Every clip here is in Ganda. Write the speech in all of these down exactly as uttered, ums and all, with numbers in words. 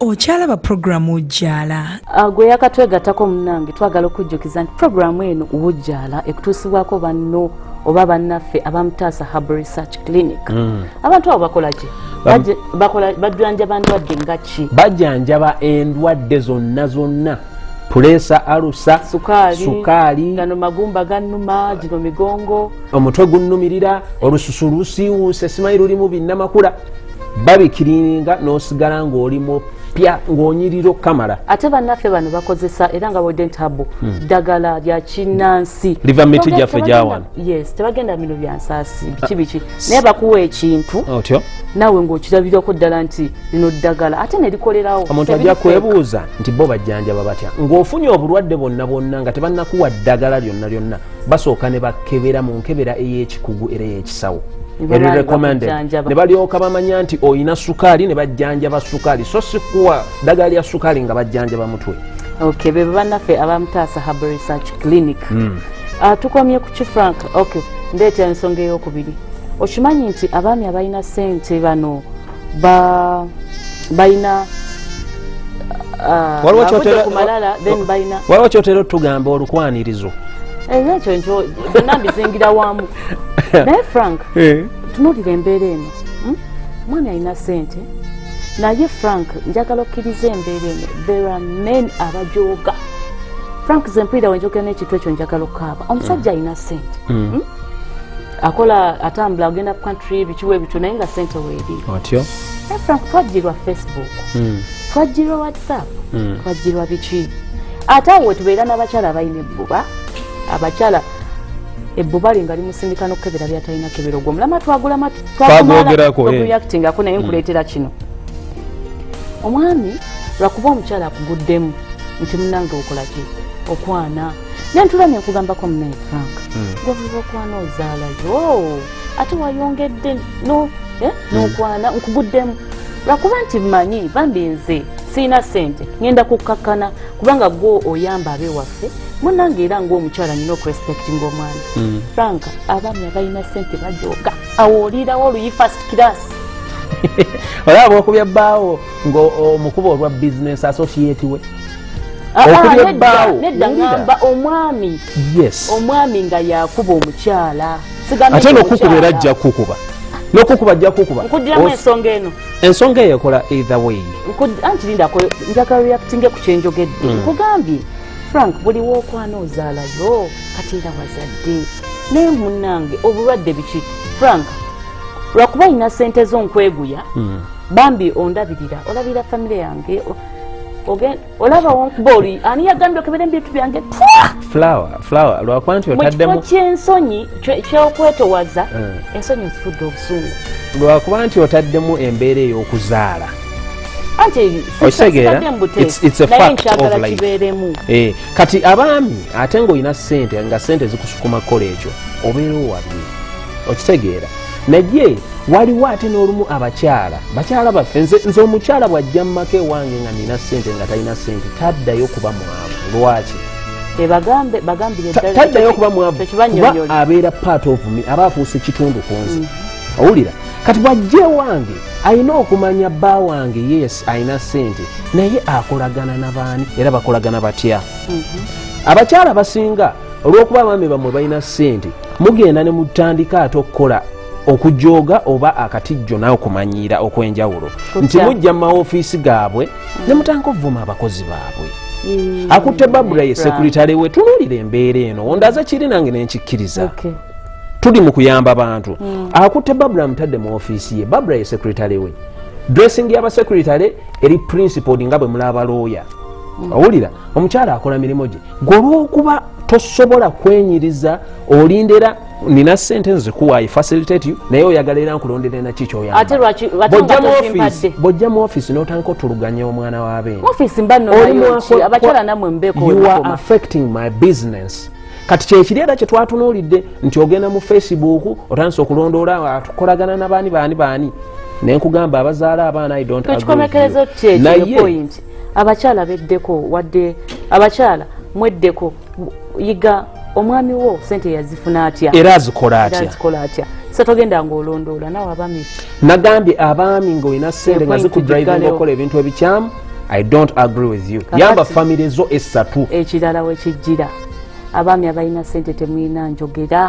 Okyalaba programu WUJJAALA. Gwe yakatwegattako munnange twagala okujjukiza nti programu eno WUJJJAALA ekutuusibwako banno oba bannaffe abamutaasa Herbal Research Clinic. Mm. Abantu abo bakola ki? Bakola bajjanjaba ndwadde nga ki? Bajjanjaba endwadde zonna zonna. Pulesa, alusa, sukali, sukali, gano magumba gannuma, gino migongo, omutwe gunnumirira, olususu lusiwuuse, simanyi lulimu binnamakula. Babikirininga n'osigala ng'olimu pya ng'onyiriro kamala. Ate bannaffe bano bakozesa era nga bodent habo ddagala lya kinnansi. Liva miti gyaffe gyawano. Yes, tebagenda bino bya nsaasi biki biki. Naye bakuwa ekintu. Otyo. Naawe ng'okirabirako ddala nti lino ddagala ate ne likolerawo. Omuntu ajja kwebuuza nti bo bajjanjaba batya. Ng'ofunye obulwadde bonna bonna nga tebannakuwa ddagala lyonna lyonna basooka ne bakebera mu nkebera ey'ekikugu era ey'ekisawo. Eri recommended. Ne balyoka bamanya nti oyina sukali ne bajjanjaba sukali so sikuwa ddagala lya sukali nga bajjanjaba mutwe. Okay, be bannaffe abamutaasa Herbal Research Clinic. Mm. Uh, tukomye ku Frank. Okay, ndeeta ensonga ey'okubiri. Okimanyi nti abaami abalina ssente bano ba balina waliwo kyotera otugamba olukwanirizo. Ekyo nti byonna mbizingira wamu. Naye Frank, tunuulira embeera eno. Omwami alina ssente naye Frank njagala okkiriza embeera eno. There are men abajooga. Frank zempulira wenjogera n'ekintu ekyo njagala okukaaba. Omusajja alina ssente. Akola atambula agenda ku country bikiwe bityo naye nga ssente weeri. Otyo. Naye Frank twajjirwa Facebook. Twajjirwa WhatsApp. Twajjirwa biki. Ate awo wetubeera n'abakyala abalina ebbuba. Abakyala ebbuba linga limusindika n'okukebera byatalina kebera ogwo mulama twagula twakureacting ako naye nkuleetera kino. Omwami lwakuba omukyala akuguddemu nti munnange okola ki okwana naye ntulamye nkugambako munaye Frank gwobuba okwana ozaalayo ate wayongedde n'okwana nkuguddemu lwakuba nti mmanyi bambi nze siina ssente ngenda kukkakkana kubanga gwo oyamba abewaffe munnange era ng'omukyala nina okurespecti ng'omwana. Frank abaami abalina ssente bajooga awoolirawo oluyi first class. Olaba okubya bbaawo ng'omukuba olwa business associate we. Okubya bbaawo nedda ngamba omwami. Yes. Omwami nga yakuba omukyala. Ate n'okukuba era ajja kukuba. N'okukuba ajja kukuba. Nkudiramu ensonga eno. Ensonga eyo ekola either way. Anti linda njagala reactinge ku kyenjogedde. Nkugambye Frank buli wokwana ozaalayo kati era wazadde naye munnange obulwadde biki Frank lwakuba ina ssente z'onkweguya bambi ondabirira olabira famire yange olaba wonkuba oli ani yagambye okebera ebintu byange flower flower lwakuba nti otaddemu kyensonyi kyokwetowaza ensonyi zifudde obusungu lwakuba nti otaddemu embeera ey'okuzaala. Osegera, it's, it's a fact of life. Eh, kati abaami ate ng'olina ssente nga ssente zikusukuma kukola ekyo obeera owabye okitegeera naye waliwo ate n'olumu abakyala bakyala baffe nze omukyala bw'ajja mu maka ewange nga nina ssente nga talina ssente taddayo kuba mwavu lwaki taddayo kuba mwavu kuba abeera part of me aba afuuse kitundu ku nze owulira kati bw'ajja ewange alina okumanya bba wange yes alina ssente naye akolagana n'abaani era bakolagana batya. Abakyala abasinga olw'okuba abaami bammwe balina ssente mugenda ne mutandika ate okukola okujooga oba akatijjo nawe okumanyiira okw'enjawulo nti mujja mu maofiisi gaabwe ne mutandika okuvuma abakozi baabwe. Akutte Babula ye sekuritale we tunuulira embeera eno ondaza kiri nange nenkikkiriza. Tuli mu kuyamba abantu. Akutte Babula mutadde mu ofiisi ye Babula ye secretary we. Dressing y'aba secretary eri principal nga bwe mulaba lawyer. Owulira omukyala akola mirimo gye. Golwokuba tosobola kwenyiriza olindera nina ssente nzikuwa I facilitate you naye oyagala era nkulondera na kiki oyamba. Ate lwaki batanga tozimpadde. Bojja mu office n'otandika otuluganya omwana w'abeene. Office mbano nayo abakyala namwe mbeko. You are affecting my business. Kati kyekiri era kye twatunuulidde nti ogenda mu Facebook otandise okulondoola atukolagana n'abaani baani baani naye nkugamba abazaala abaana I don't agree. Tukikomekereza kye point abakyala beddeko wadde abakyala mweddeko yiga omwami wo ssente yazifuna atya era azikola atya se togenda ng'olondoola nawe abami nagambye abaami ng'olina ssente nga zikudrivinga okukola ebintu ebikyamu I don't agree with you. Yamba family zo esatu. Ekirala we kijira. Abami abalina sente temuyina njogera.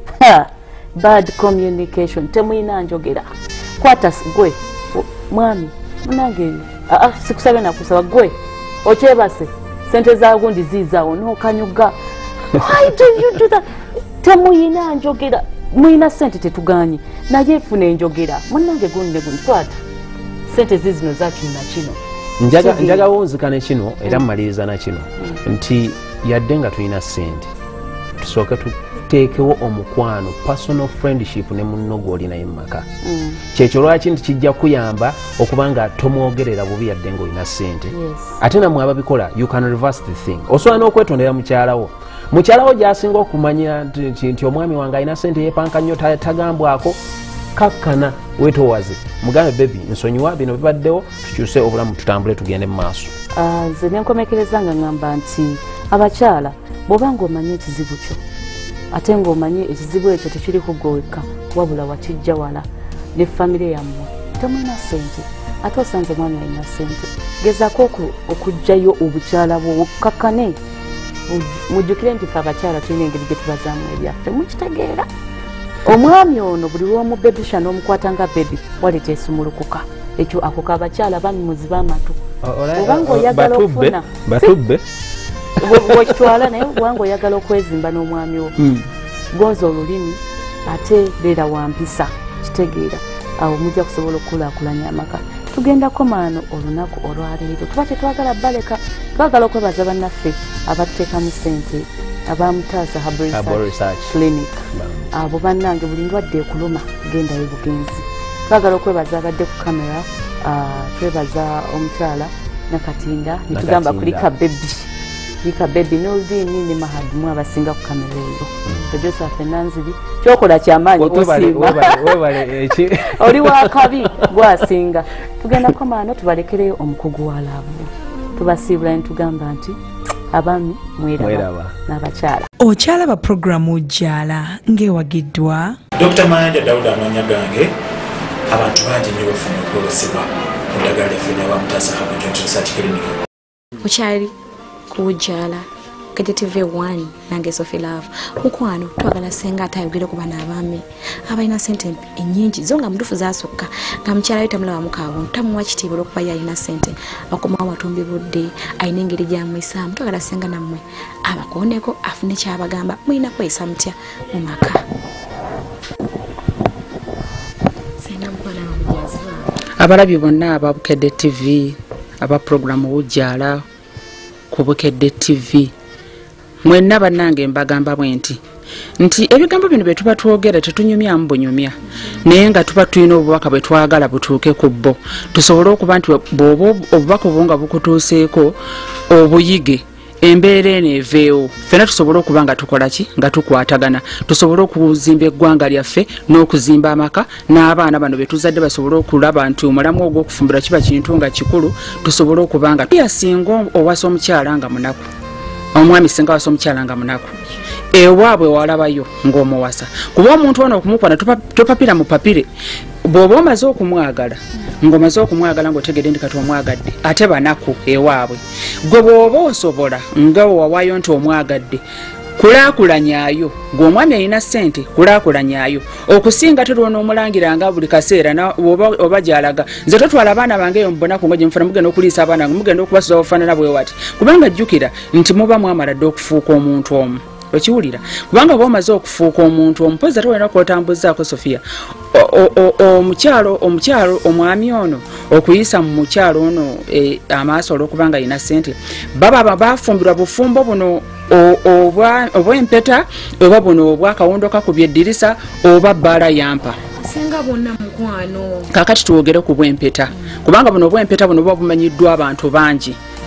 Bad communication temuyina njogera. Kwata gwe mwami munange ah sikusaba na kusaba gwe ochebase sente za gundi zizaawo no kanyuga. Why do you do that? Temuyina njogera. Muyina sente tetuganye. Naye fune njogera. Munange gundi gundi kwata. Sente zizino zakina kino. Njaga njaga wonzikane kino era mmaliriza na kino nti yadde nga tulina sente tusooke tuteekewo omukwano personal friendship ne munno gw'olina emmaka kyekyo lwaki nti kijja kuyamba okuba nga tomwogerera bubi yadde ng'olina sente ate namwe ababikola you can reverse the thing osobola n'okwetondera mukyalawo mukyalawo gy'asinga okumanya nti omwami wange alina sente yeepanka nnyo tagambwako kakkana wetoowaze mugambe bebi nsonyiwa bino bibaddewo tukyuse obulamu tutambule tugende mu maaso. Nze nenkomekereza nga ngamba nti abakyala bw'oba ng'omanye ekizibu kyo ate ng'omanye ekizibu ekyo tekiri kugoweka wabula wakijja wala ne famire yammwe temulina sente ate osanze omwami alina sente gezaako okuggyayo obukyala bwo kakkane mujjukire nti fe abakyala tulina engeri gye tubazaamu ebyaffe mukitegeera. Omwami ono buli lw'omubebisha n'omukwata nga bebi waleeta esumulukuka ekyo ako kabakyala bami muziba amatu obanga oyagala okufuna batubbe bwekitwala naye obanga oyagala okwezimba n'omwami wo gonza olulimi ate beera wampisa kitegeera awo mujja kusobola okukulaakulanya amaka. Tugendako maano olunaku olwaleero tuba tetwagala baleka twagala okwebaza bannaffe abatuteekamu sente abamutaasa Herbal Research Clinic abo bannange buli ndwadde ekuluma gendayo bugenzi. Twagala okwebaza abadde ku kamera twebaza omukyala Nakatinda nitugamba kuli kabebi lika bebi n'oludini ne mahadumu abasinga ku kamera eyo tojosa fenanziri kyokola kyamaanyi kusiima oli wakabi gwasinga. Tugendako maano tubalekereyo omukugu wa laavu tubasiibula nitugamba nti abami mweraba n'abakyala. Okyalaba programu WUJJAALA ng'ewagiddwa Doctor Mayanja Dawuda amanya gange abantu bangi nnyo bafuna okwolesebwa mu ddagala lyaffe n'abamutaasa Herbal Research Clinic. Okyali ku WUJJAALA Bukedde T V one nange Sophie Love mukwano twagala senga atayogera ku bana abami abalina sente ennyingi zo nga mudufu zasukka nga mukyala we tamulaba mukaabo tamuwa kitiibwa olw'okuba yalina sente bakomawo watumbi budde alina engeri gy'amuyisaamu twagala senga nammwe abakooneko afune kyabagamba mulina kweyisa mutya mu maka. Abalabi bonna aba Bukedde T V aba programu WUJJAALA ku Bukedde T V mwenna bannange mbagamba bwenti nti ebigambo bino bye tuba twogera tetunyumya mbunyumya naye nga tuba tulina obubaka bwe twagala butuuke ku bbo tusobole okuba nti bw'oba obubaka obwo nga bukutuuseeko obuyige embeera eno eveewo ffena tusobole okuba nga tukola ki nga tukwatagana tusobole okuzimba eggwanga lyaffe n'okuzimba amaka n'abaana bano be tuzadde basobole okulaba nti omulamu ogw'okufumbira kiba kintu nga kikulu tusobole okuba nga yasinga owasa omukyala nga munaku omwami singa wasa omukyala nga munaku ewaabwe walabayo ng'omuwasa kuba omuntu ono okumukwana topapira mu papire bw'oba omaze okumwagala ng'omaze okumwagala ng'otegedde ndi kati omwagadde ate banaku ewaabwe gwe bw'oba osobola nga wawaayo nti omwagadde kulaakulanyayo ng'omwami alina ssente kulaakulanyayo okusinga tolwo n'omulangira nga buli kaseera oba gy'alaga nze totwala abaana bange eyo mubonaku nga gye mufuna mugenda okuliisa abaana nga mugenda okubasuza obufaanana bwe wati kubanga jjukira nti muba mwamala dde okufuuka omuntu omu okiwulira kubanga bw'omaze okufuuka omuntu omu mpozi ate walina okwotambuzaako Sofia omukyalo omukyalo omwami ono okuyisa mu mukyalo ono amaaso olw'okubanga alina ssente baba bafumbirwa bufumbo buno obw'empeta oba buno obw'akawondo kakubye eddirisa oba bbaala yampa senga bonna mukwano kakati tuwogere ku bw'empeta kubanga buno obw'empeta buno buba bumanyiddwa abantu bangi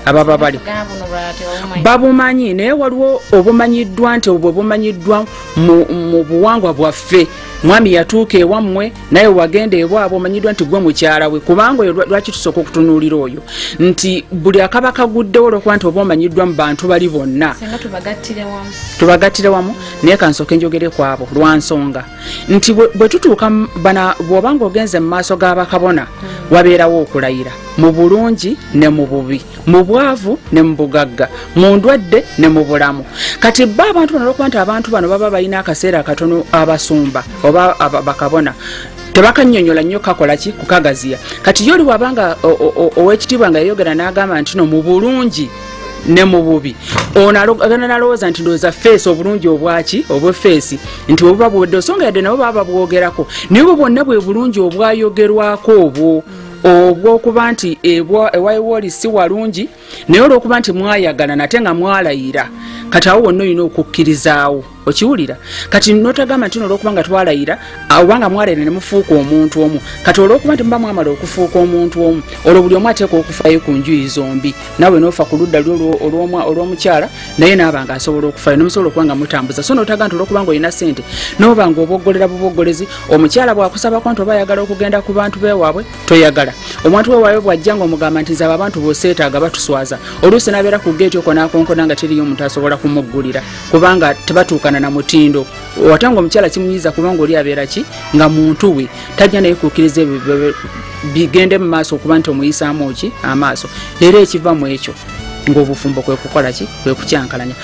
ababa bali babumanyi naye waliwo obumanyiddwa nti obwo bumanyiddwa mu buwangwa bwaffe mwami yatuuka ewammwe naye wagenda ewaabwe omanyiddwa nti gwe mukyala we kubanga oyo lwaki tusooka okutunuulira oyo nti buli akaba kaguddewo olwokuba nti oba omanyiddwa mu bantu bali bonna tubagattire wamu naye kansooka enjogere kwabo lwa nsonga nti bwe tutuuka bw'obanga ogenze mu maaso g'abakabona wabeerawo okulayira mu bulungi ne mu bubi mu bwavu ne mu bugagga mu ndwadde ne mu bulamu kati bba abantu bano olwokuba nti abantu bano baba balina akaseera akatono abasumba oba bakabona tebakannyonnyola nnyo kakola ki kukagaziya kati yoli wabanga ow'ekitiibwa nga yayogera n'agamba nti no mu bulungi ne mu bubi ono agenda nalowooza nti ndowooza feesi obulungi obwaki obwefeesi nti bwebuba bwedde osonga yadde nabo baba babwogerako naye bwe bwonna bwe bulungi obwayogerwako obwo obwokuba nti ewayiwooli si walungi naye olwokuba nti mwayagala nate nga mwalayira kati awo wonna olina okukkirizaawo okiwulira kati notagamba nti olwokuba nga twalayira obanga mwalayira ne mufuuka omuntu omu kati olwokuba nti muba mwamala okufuuka omuntu omu olwo buli omu ateeka okufaayo ku njuyi zombi nawe noofa ku ludda olw'omukyala naye naaba nga asobola okufaayo nomusobola okuba nga mutambuza so notaga nti olwokuba nga olina ssente noba nga oboggolera buboggolezi omukyala bw'akusabako nti oba ayagala okugenda ku bantu beewaabwe toyagala omwantu weewaabwe bw'ajja nga omugamba nti nze abo abantu b'oseetaaga batuswaza oluusi n'abeera ku geeti okonaakonkona nga teriyo omuntu asobola kumuggulira kubanga tebatuukana na mutindo watanga omukyala kimunyiza kubanga oli abeera ki nga muntu we tajja naye kukkiriza ebyo bigende mu maaso okuba nti omuyisaamu ki amaaso leero ekiva mu ekyo ng'obufumbo kwe kukola ki kwe kukyankalanya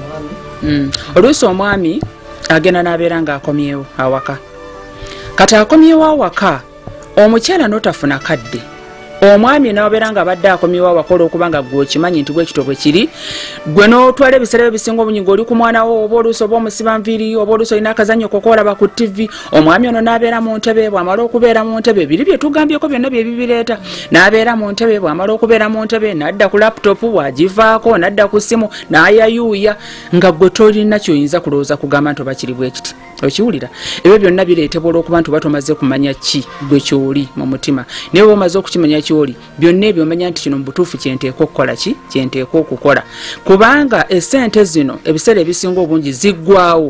oluusi omwami agenda n'abeera ng'akomyewo awaka kati akomyewo awaka omukyala n'otafuna kadde omwami nababeera nga abadde akomyewo awaka olw'okubanga gwe okimanyi nti bwekito bwe kiri gwe n'otwala ebiseera ebisinga obungi ng'oli ku mwana wo oba oluusi oba omusiba nviiri oba oluusi olina akazannyo kokoolaba ku ttivi omwami ono n'abeera mu ntebe bw'amala okubeera mu ntebe biri bye tugambyeko byonna bye bibireeta n'abeera mu ntebe bw'amala okubeera mu ntebe n'adda ku laputopu bw'agivaako n'adda ku ssimu n'ayayuuya nga gwe tolina kyoyinza kulowooza kugamba nti oba kiri bwe kiti okiwulira ebyo byonna bireetebwa olw'okuba nti oba tomaze kumanya ki gwe kyoli mu mutima naye oba omaze okukimanya kyoli byonna ebyo omanya nti kino mu butuufu kyenteeka okukola ki kyenteeka okukola kubanga essente zino ebiseera ebisinga obungi ziggwawo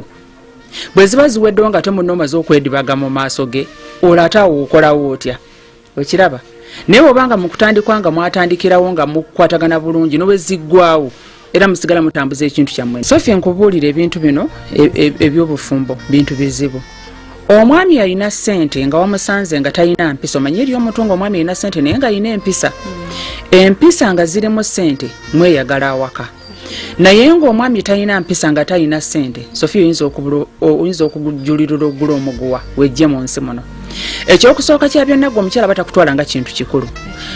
bwe ziba ziweddewo nga temunna omaze okwedibaga mu maaso ge olwo ate awo okolawo otya okiraba naye bw'obanga mu kutandikwa nga mwatandikirawo nga mukwatagana bulungi nowe ziggwawo era musigala mutambuza ekintu kyammwe Sophie nkubuulira ebintu bino ebyobufumbo bintu bizibu omwami alina ssente nga wamusanze nga talina mpisa omanyi eri omuntu nga omwami alina ssente naye nga alina empisa empisa nga zirimu ssente mweyagala awaka naye ng'omwami talina mpisa nga talina ssente Sophie oyinza okugulirira ogula omuguwa wejje mu nsi muno ekyokusooka kya byonna gwe omukyala batakutwala nga kintu kikulu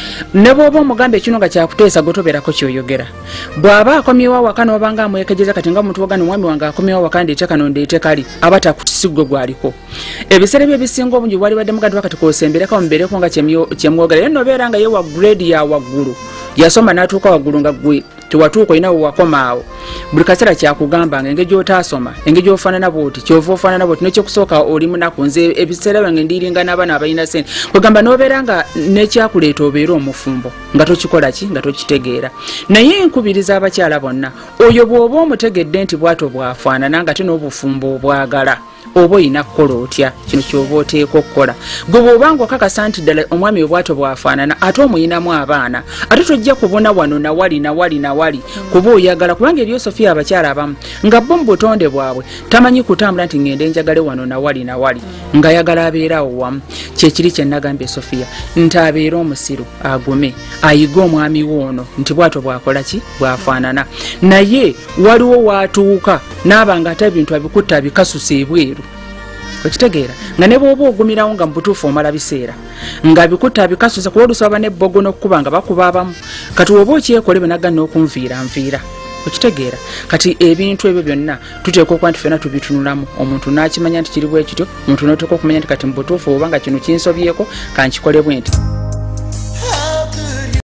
ne bw'oba omugamba ekino nga kyakuteesa gwe tobeerako kyoyogera bw'aba akomyewo awaka n'obanga amwekejeza kati nga omuntu wagana omwami wange akomyewo awaka ndeete kano ndeete kali aba takusigwe gwaliko ebiseera bye bisinga obungi bwali badde mugandibwa kati kwosembereko mubeereko nga kyemwogera ye nobeera nga ye wa grade ya waggulu yasoma n'atuuka waggulu nga gwe tewatuuka olina wewakomaawo buli kaseera kyakugamba nga engeri gy'otaasoma engeri gy'ofaanana bwoti kyova ofaanana bwoti nekyokusooka oli munaku nze ebiseera byange ndiringa n'abaana abalina ssente kwegamba n'obeera nga nekyakuleeta obeera omufumbo nga tokikola ki nga tokitegeera naye nkubiriza abakyala bonna oyo bw'oba omutegedde nti bwato bwafaanana nga te n'obufumbo obwagala oba olina kukola otya kino kyoba oteeka okukola gwe bw'obanga okakasa nti ddala omwami obwato bwafaanana ate omuyinamu abaana ate tojja kubona wano nawali nawali nawali kuba oyagala kubanga eriyo Sophia abakyala abamu nga bo mu butonde bwabwe tamanyi kutambula nti ngende njagale wano nawali nawali nga yagala abeerawo wamu kyekiri kye nagambye Sophia nti abeera omusiru agume ayiga omwami woono nti bwato bwakola ki bwafaanana naye waliwo waatuuka n'aba nga ate ebintu abikutta abikasusa ebweru okitegeera nga ne bw'oba ogumirawo nga mu butuufu omala biseera nga bikutta bikasusa kuba olusaba n'ebbogo n'okkuba nga bakuba abamu kati oba okyekole benaga n'okunviira nviira okitegeera kati ebintu ebyo byonna tuteeka okuba nti ffena tubitunulamu omuntu n'akimanya nti kiri bwe kityo omuntu n'oteeka okumanya nti kati mu butuufu oba nga kino kinsobyeko kankikole bwe nti